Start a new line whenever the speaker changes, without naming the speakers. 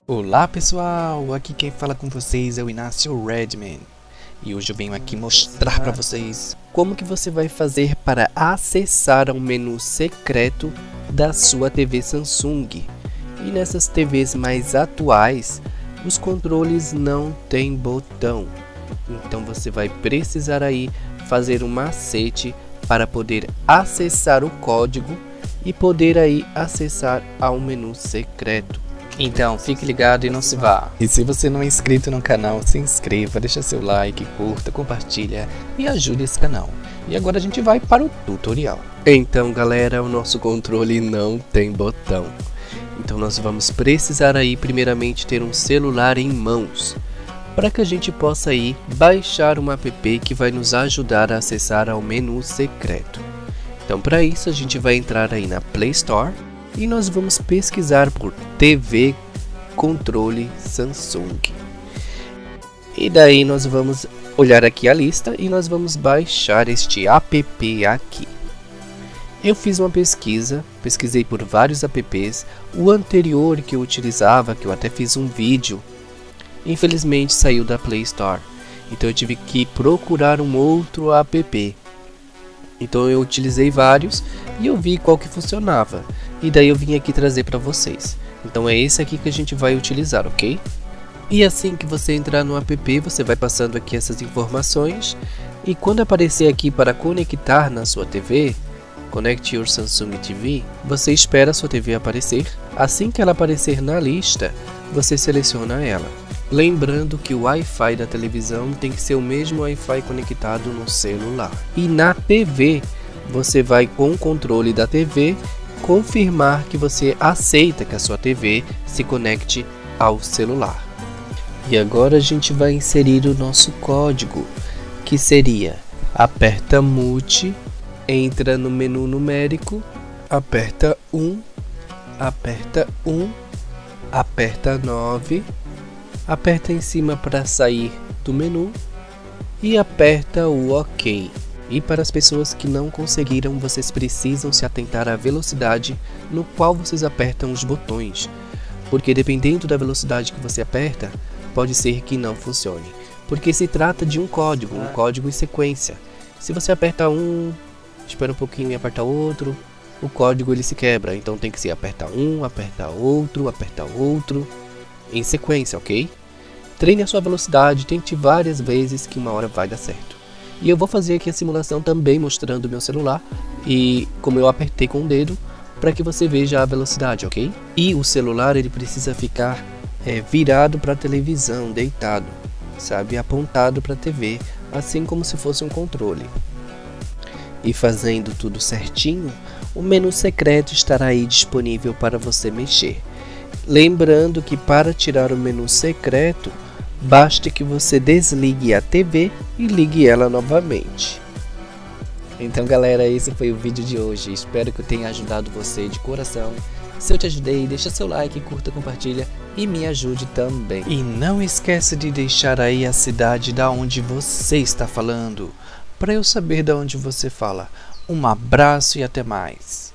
Olá pessoal, aqui quem fala com vocês é o Inácio Redman e hoje eu venho aqui mostrar para vocês como que você vai fazer para acessar ao menu secreto da sua TV Samsung. E nessas TVs mais atuais, os controles não têm botão, então você vai precisar aí fazer um macete para poder acessar o código e poder aí acessar ao menu secreto. Então, fique ligado e não se vá. E se você não é inscrito no canal, se inscreva, deixa seu like, curta, compartilha e ajude esse canal. E agora a gente vai para o tutorial. Então, galera, o nosso controle não tem botão. Então nós vamos precisar aí primeiramente ter um celular em mãos, para que a gente possa aí baixar um app que vai nos ajudar a acessar ao menu secreto. Então para isso a gente vai entrar aí na Play Store e nós vamos pesquisar por TV Controle Samsung. E daí nós vamos olhar aqui a lista e nós vamos baixar este app aqui. Eu fiz uma pesquisa, pesquisei por vários apps. O anterior que eu utilizava, que eu até fiz um vídeo, infelizmente saiu da Play Store. Então eu tive que procurar um outro app. Então eu utilizei vários e eu vi qual que funcionava. E daí eu vim aqui trazer para vocês. Então é esse aqui que a gente vai utilizar, ok? E assim que você entrar no app, você vai passando aqui essas informações. E quando aparecer aqui para conectar na sua TV, Connect Your Samsung TV, você espera a sua TV aparecer. Assim que ela aparecer na lista, você seleciona ela. Lembrando que o Wi-Fi da televisão tem que ser o mesmo Wi-Fi conectado no celular. E na TV, você vai com o controle da TV confirmar que você aceita que a sua TV se conecte ao celular. E agora a gente vai inserir o nosso código, que seria: aperta Multi, entra no menu numérico, aperta 1, aperta 1, aperta 9, aperta em cima para sair do menu e aperta o OK. E para as pessoas que não conseguiram, vocês precisam se atentar à velocidade no qual vocês apertam os botões, porque dependendo da velocidade que você aperta, pode ser que não funcione, porque se trata de um código em sequência. Se você aperta um, espera um pouquinho e aperta outro, o código ele se quebra, então tem que ser apertar um, apertar outro, em sequência, ok? Treine a sua velocidade, tente várias vezes que uma hora vai dar certo. E eu vou fazer aqui a simulação também mostrando o meu celular e como eu apertei com o dedo, para que você veja a velocidade, ok? E o celular ele precisa ficar virado para a televisão, deitado, sabe? Apontado para a TV, assim como se fosse um controle. E fazendo tudo certinho, o menu secreto estará aí disponível para você mexer. Lembrando que para tirar o menu secreto, basta que você desligue a TV e ligue ela novamente. Então galera, esse foi o vídeo de hoje. Espero que eu tenha ajudado você de coração. Se eu te ajudei, deixa seu like, curta, compartilha e me ajude também. E não esqueça de deixar aí a cidade da onde você está falando, para eu saber da onde você fala. Um abraço e até mais.